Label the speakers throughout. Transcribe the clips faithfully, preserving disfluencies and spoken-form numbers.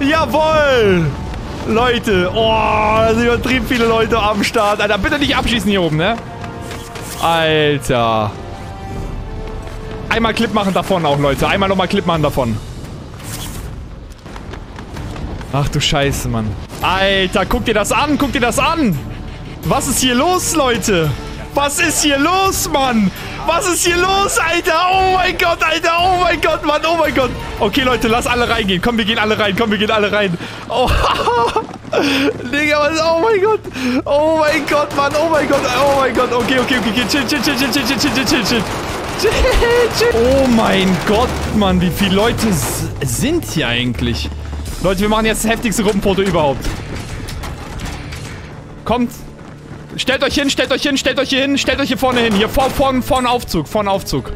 Speaker 1: Jawohl! Leute, oh, da sind übertrieben viele Leute am Start. Alter, bitte nicht abschießen hier oben, ne? Alter. Einmal Clip machen davon auch, Leute. Einmal nochmal Clip machen davon. Ach du Scheiße, Mann. Alter, guck dir das an, guck dir das an. Was ist hier los, Leute? Was ist hier los, Mann? Was ist hier los, Alter? Oh mein Gott, Alter. Oh mein Gott, Mann. Oh mein Gott. Okay, Leute, lass alle reingehen. Komm, wir gehen alle rein. Komm, wir gehen alle rein. Oh, Digga, was? Oh mein Gott. Oh mein Gott, Mann. Oh mein Gott. Oh mein Gott. Okay, okay, okay. Chill, chill, chill, chill, chill, chill, chill, chill, chill, chill. Oh mein Gott, Mann. Wie viele Leute sind hier eigentlich? Leute, wir machen jetzt das heftigste Gruppenfoto überhaupt. Kommt. Stellt euch hin, stellt euch hin, stellt euch hier hin, stellt euch hier vorne hin. Hier vor, vorne, vorne Aufzug, vorne Aufzug.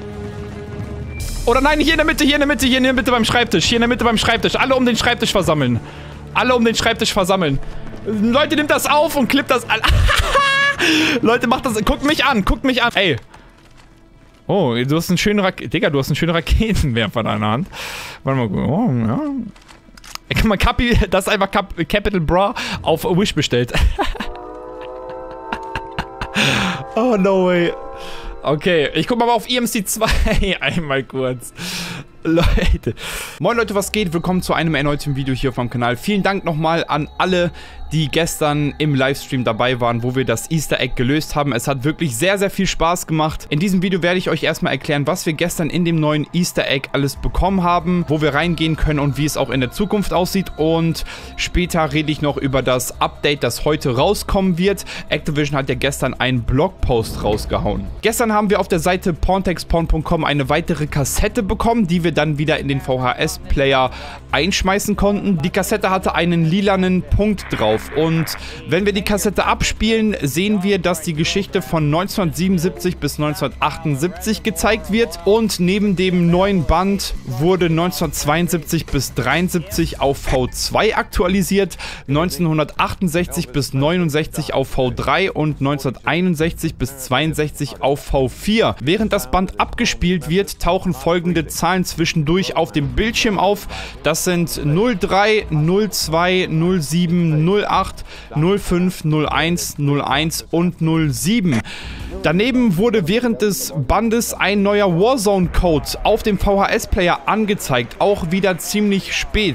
Speaker 1: Oder nein, hier in der Mitte, hier in der Mitte, hier in der Mitte beim Schreibtisch. Hier in der Mitte beim Schreibtisch. Alle um den Schreibtisch versammeln. Alle um den Schreibtisch versammeln. Leute, nimmt das auf und klippt das an. Leute, macht das. Guckt mich an, guckt mich an. Ey. Oh, du hast einen schönen Raketen. Digga, du hast einen schönen Raketenwerfer in deiner Hand. Warte mal. Oh, ja. Guck mal, Capi, das ist einfach Cap Capital Bra auf Wish bestellt. Oh, no way. Okay, ich guck mal auf I M C zwei einmal kurz. Leute. Moin Leute, was geht? Willkommen zu einem erneuten Video hier auf meinem Kanal. Vielen Dank nochmal an alle, die gestern im Livestream dabei waren, wo wir das Easter Egg gelöst haben. Es hat wirklich sehr, sehr viel Spaß gemacht. In diesem Video werde ich euch erstmal erklären, was wir gestern in dem neuen Easter Egg alles bekommen haben, wo wir reingehen können und wie es auch in der Zukunft aussieht. Und später rede ich noch über das Update, das heute rauskommen wird. Activision hat ja gestern einen Blogpost rausgehauen. Gestern haben wir auf der Seite porntexporn punkt com eine weitere Kassette bekommen, die wir dann wieder in den V H S-Player einschmeißen konnten. Die Kassette hatte einen lilanen Punkt drauf und wenn wir die Kassette abspielen, sehen wir, dass die Geschichte von neunzehnhundertsiebenundsiebzig bis neunzehnhundertachtundsiebzig gezeigt wird und neben dem neuen Band wurde neunzehnhundertzweiundsiebzig bis dreiundsiebzig auf V zwei aktualisiert, neunzehnhundertachtundsechzig bis neunundsechzig auf V drei und neunzehnhunderteinundsechzig bis zweiundsechzig auf V vier. Während das Band abgespielt wird, tauchen folgende Zahlen zwischendurch auf dem Bildschirm auf. Das sind null drei, null zwei, null sieben, null acht, null fünf, null eins, null eins und null sieben. Daneben wurde während des Bandes ein neuer Warzone-Code auf dem V H S-Player angezeigt, auch wieder ziemlich spät.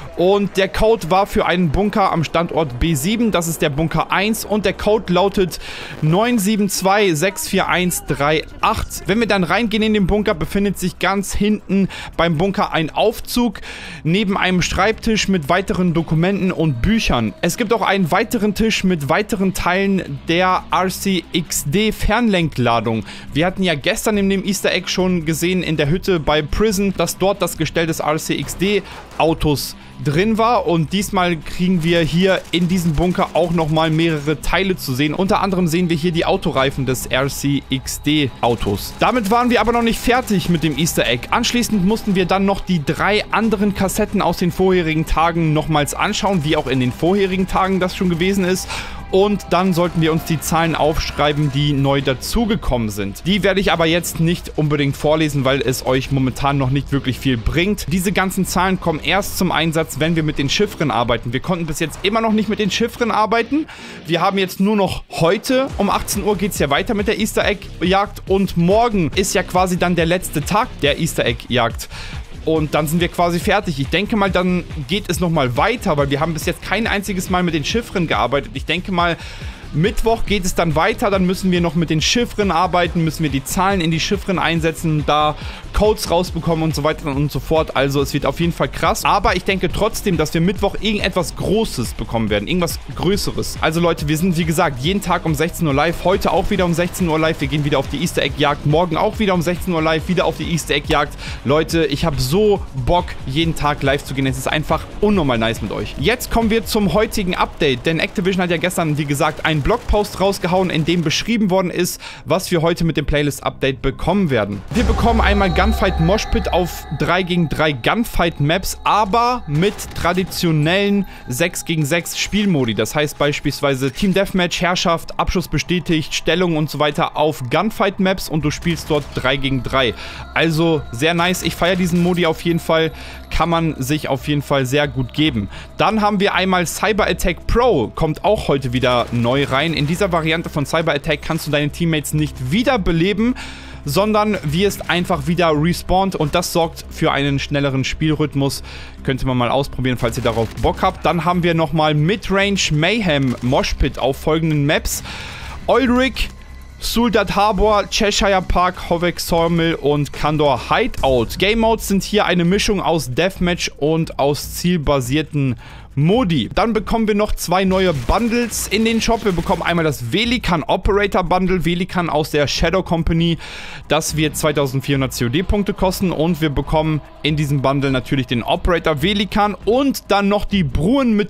Speaker 1: Und der Code war für einen Bunker am Standort B sieben, das ist der Bunker eins und der Code lautet neun sieben zwei sechs vier eins drei acht. Wenn wir dann reingehen in den Bunker, befindet sich ganz hinten beim Bunker ein Aufzug neben einem Schreibtisch mit weiteren Dokumenten und Büchern. Es gibt auch einen weiteren Tisch mit weiteren Teilen der R C X D Fernlenkladung. Wir hatten ja gestern in dem Easter Egg schon gesehen in der Hütte bei Prison, dass dort das Gestell des R C X D Autos drin war und diesmal kriegen wir hier in diesem Bunker auch nochmal mehrere Teile zu sehen. Unter anderem sehen wir hier die Autoreifen des R C X D Autos. Damit waren wir aber noch nicht fertig mit dem Easter Egg. Anschließend mussten wir dann noch die drei anderen Kassetten aus den vorherigen Tagen nochmals anschauen, wie auch in den vorherigen Tagen das schon gewesen ist. Und dann sollten wir uns die Zahlen aufschreiben, die neu dazugekommen sind. Die werde ich aber jetzt nicht unbedingt vorlesen, weil es euch momentan noch nicht wirklich viel bringt. Diese ganzen Zahlen kommen erst zum Einsatz, wenn wir mit den Chiffren arbeiten. Wir konnten bis jetzt immer noch nicht mit den Chiffren arbeiten. Wir haben jetzt nur noch heute, um achtzehn Uhr geht es ja weiter mit der Easter Egg Jagd und morgen ist ja quasi dann der letzte Tag der Easter Egg Jagd. Und dann sind wir quasi fertig. Ich denke mal, dann geht es nochmal weiter, weil wir haben bis jetzt kein einziges Mal mit den Chiffren gearbeitet. Ich denke mal, Mittwoch geht es dann weiter, dann müssen wir noch mit den Chiffren arbeiten, müssen wir die Zahlen in die Chiffren einsetzen, da Codes rausbekommen und so weiter und so fort. Also es wird auf jeden Fall krass. Aber ich denke trotzdem, dass wir Mittwoch irgendetwas Großes bekommen werden, irgendwas Größeres. Also Leute, wir sind wie gesagt jeden Tag um sechzehn Uhr live, heute auch wieder um sechzehn Uhr live. Wir gehen wieder auf die Easter Egg Jagd, morgen auch wieder um sechzehn Uhr live, wieder auf die Easter Egg Jagd. Leute, ich habe so Bock, jeden Tag live zu gehen. Es ist einfach unnormal nice mit euch. Jetzt kommen wir zum heutigen Update, denn Activision hat ja gestern, wie gesagt, ein Blogpost rausgehauen, in dem beschrieben worden ist, was wir heute mit dem Playlist-Update bekommen werden. Wir bekommen einmal Gunfight Moshpit auf drei gegen drei Gunfight-Maps, aber mit traditionellen sechs gegen sechs Spielmodi. Das heißt beispielsweise Team Deathmatch, Herrschaft, Abschuss bestätigt, Stellung und so weiter auf Gunfight-Maps und du spielst dort drei gegen drei. Also sehr nice. Ich feiere diesen Modi auf jeden Fall. kann man sich auf jeden Fall sehr gut geben. Dann haben wir einmal Cyber Attack Pro, kommt auch heute wieder neu rein. In dieser Variante von Cyber Attack kannst du deine Teammates nicht wiederbeleben, sondern wirst einfach wieder respawned und das sorgt für einen schnelleren Spielrhythmus. Könnte man mal ausprobieren, falls ihr darauf Bock habt. Dann haben wir nochmal Midrange Mayhem Moshpit auf folgenden Maps. Ulrich, Suldat Harbor, Cheshire Park, Hovek Sawmill und Kandor Hideout. Game Modes sind hier eine Mischung aus Deathmatch und aus zielbasierten Modi. Dann bekommen wir noch zwei neue Bundles in den Shop. Wir bekommen einmal das Velikan Operator Bundle, Velikan aus der Shadow Company. Das wird zweitausendvierhundert C O D-Punkte kosten und wir bekommen in diesem Bundle natürlich den Operator Velikan und dann noch die Bruen mit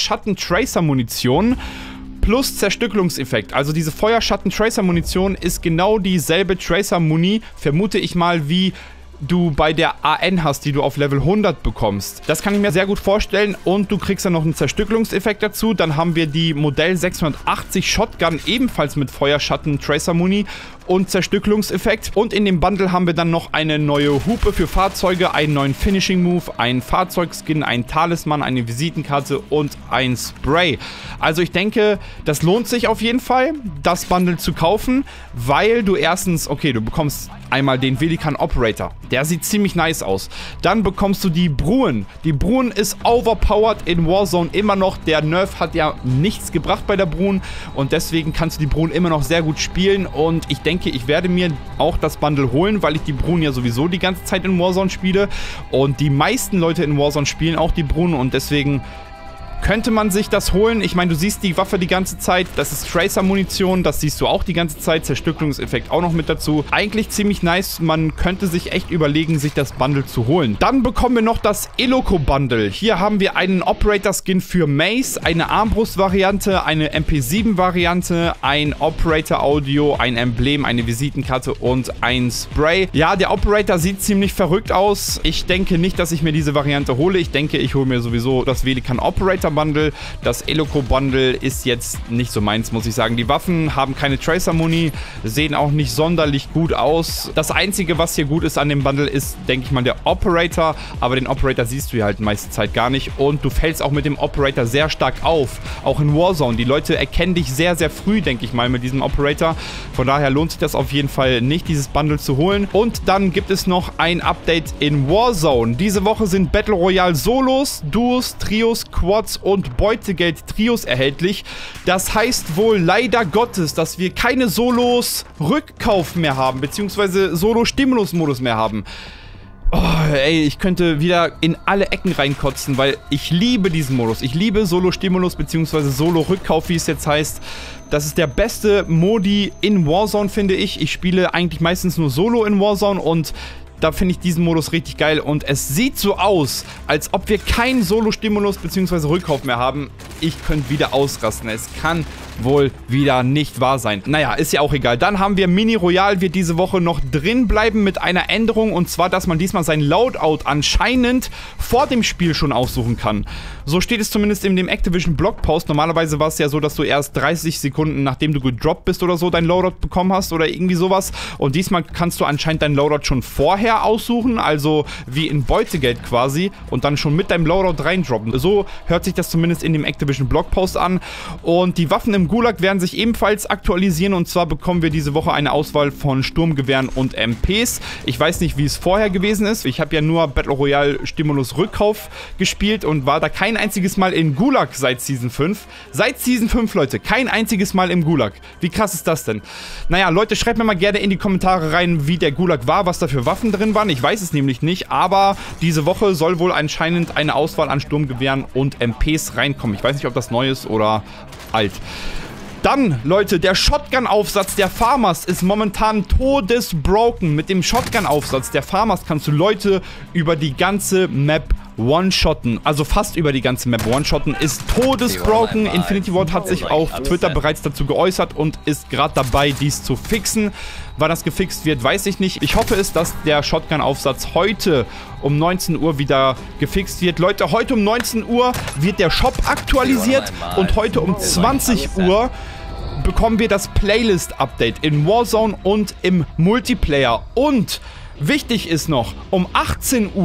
Speaker 1: Feuerschatten-Tracer-Munition. Plus Zerstückelungseffekt. Also diese Feuerschatten-Tracer-Munition ist genau dieselbe Tracer-Muni, vermute ich mal, wie du bei der A N hast, die du auf Level hundert bekommst. Das kann ich mir sehr gut vorstellen und du kriegst dann noch einen Zerstückelungseffekt dazu. Dann haben wir die Modell sechshundertachtzig Shotgun ebenfalls mit Feuerschatten-Tracer-Muni und Zerstückelungseffekt. Und in dem Bundle haben wir dann noch eine neue Hupe für Fahrzeuge, einen neuen Finishing Move, einen Fahrzeugskin, einen Talisman, eine Visitenkarte und ein Spray. Also ich denke, das lohnt sich auf jeden Fall, das Bundle zu kaufen, weil du erstens, okay, du bekommst einmal den Velikan Operator. Der sieht ziemlich nice aus. Dann bekommst du die Bruen. Die Bruen ist overpowered in Warzone immer noch. Der Nerf hat ja nichts gebracht bei der Bruen und deswegen kannst du die Bruen immer noch sehr gut spielen und ich denke, ich werde mir auch das Bundle holen, weil ich die Bruen ja sowieso die ganze Zeit in Warzone spiele und die meisten Leute in Warzone spielen auch die Bruen und deswegen könnte man sich das holen. Ich meine, du siehst die Waffe die ganze Zeit. Das ist Tracer-Munition. Das siehst du auch die ganze Zeit. Zerstückelungseffekt auch noch mit dazu. Eigentlich ziemlich nice. Man könnte sich echt überlegen, sich das Bundle zu holen. Dann bekommen wir noch das Eloko-Bundle. Hier haben wir einen Operator-Skin für Mace, eine Armbrust-Variante, eine M P sieben Variante, ein Operator-Audio, ein Emblem, eine Visitenkarte und ein Spray. Ja, der Operator sieht ziemlich verrückt aus. Ich denke nicht, dass ich mir diese Variante hole. Ich denke, ich hole mir sowieso das Velikan Operator Bundle. Das Eloko-Bundle ist jetzt nicht so meins, muss ich sagen. Die Waffen haben keine Tracer-Muni, sehen auch nicht sonderlich gut aus. Das Einzige, was hier gut ist an dem Bundle, ist, denke ich mal, der Operator. Aber den Operator siehst du ja halt meiste Zeit gar nicht. Und du fällst auch mit dem Operator sehr stark auf. Auch in Warzone. Die Leute erkennen dich sehr, sehr früh, denke ich mal, mit diesem Operator. Von daher lohnt sich das auf jeden Fall nicht, dieses Bundle zu holen. Und dann gibt es noch ein Update in Warzone. Diese Woche sind Battle Royale Solos, Duos, Trios, Quads und Beutegeld-Trios erhältlich. Das heißt wohl leider Gottes, dass wir keine Solos-Rückkauf mehr haben, beziehungsweise Solo-Stimulus-Modus mehr haben. Oh, ey, ich könnte wieder in alle Ecken reinkotzen, weil ich liebe diesen Modus. Ich liebe Solo-Stimulus, beziehungsweise Solo-Rückkauf, wie es jetzt heißt. Das ist der beste Modi in Warzone, finde ich. Ich spiele eigentlich meistens nur Solo in Warzone und da finde ich diesen Modus richtig geil und es sieht so aus, als ob wir keinen Solo-Stimulus bzw. Rückkauf mehr haben. Ich könnte wieder ausrasten. Es kann wohl wieder nicht wahr sein. Naja, ist ja auch egal. Dann haben wir Mini Royale, wird diese Woche noch drin bleiben mit einer Änderung und zwar, dass man diesmal sein Loadout anscheinend vor dem Spiel schon aussuchen kann. So steht es zumindest in dem Activision Blogpost. Normalerweise war es ja so, dass du erst dreißig Sekunden, nachdem du gedroppt bist oder so, dein Loadout bekommen hast oder irgendwie sowas. Und diesmal kannst du anscheinend dein Loadout schon vorher aussuchen, also wie in Beutegeld quasi und dann schon mit deinem Loadout reindroppen. So hört sich das zumindest in dem Activision Blogpost an. Und die Waffen im Gulag werden sich ebenfalls aktualisieren und zwar bekommen wir diese Woche eine Auswahl von Sturmgewehren und M Ps. Ich weiß nicht, wie es vorher gewesen ist. Ich habe ja nur Battle Royale Stimulus Rückkauf gespielt und war da kein einziges Mal in Gulag seit Season fünf. Seit Season fünf, Leute, kein einziges Mal im Gulag. Wie krass ist das denn? Naja, Leute, schreibt mir mal gerne in die Kommentare rein, wie der Gulag war, was da für Waffen drin waren. Ich weiß es nämlich nicht, aber diese Woche soll wohl anscheinend eine Auswahl an Sturmgewehren und M Ps reinkommen. Ich weiß nicht, ob das neu ist oder alt. Dann, Leute, der Shotgun-Aufsatz der Farmers ist momentan todesbroken. Mit dem Shotgun-Aufsatz der Farmers kannst du Leute über die ganze Map one-shotten. Also fast über die ganze Map one-shotten. Ist todesbroken. Infinity Ward hat sich auf Twitter bereits dazu geäußert und ist gerade dabei, dies zu fixen. Wann das gefixt wird, weiß ich nicht. Ich hoffe es, dass der Shotgun-Aufsatz heute um neunzehn Uhr wieder gefixt wird. Leute, heute um neunzehn Uhr wird der Shop aktualisiert und heute um zwanzig Uhr bekommen wir das Playlist-Update in Warzone und im Multiplayer. Und wichtig ist noch, um achtzehn Uhr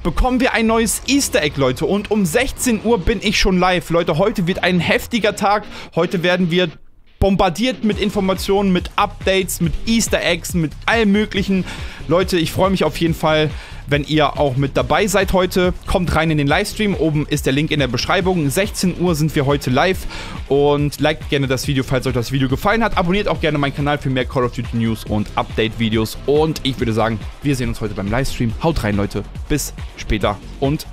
Speaker 1: bekommen wir ein neues Easter Egg, Leute. Und um sechzehn Uhr bin ich schon live. Leute, heute wird ein heftiger Tag. Heute werden wir bombardiert mit Informationen, mit Updates, mit Easter Eggs, mit allem Möglichen. Leute, ich freue mich auf jeden Fall, wenn ihr auch mit dabei seid heute. Kommt rein in den Livestream. Oben ist der Link in der Beschreibung. sechzehn Uhr sind wir heute live. Und liked gerne das Video, falls euch das Video gefallen hat. Abonniert auch gerne meinen Kanal für mehr Call of Duty News und Update-Videos. Und ich würde sagen, wir sehen uns heute beim Livestream. Haut rein, Leute. Bis später und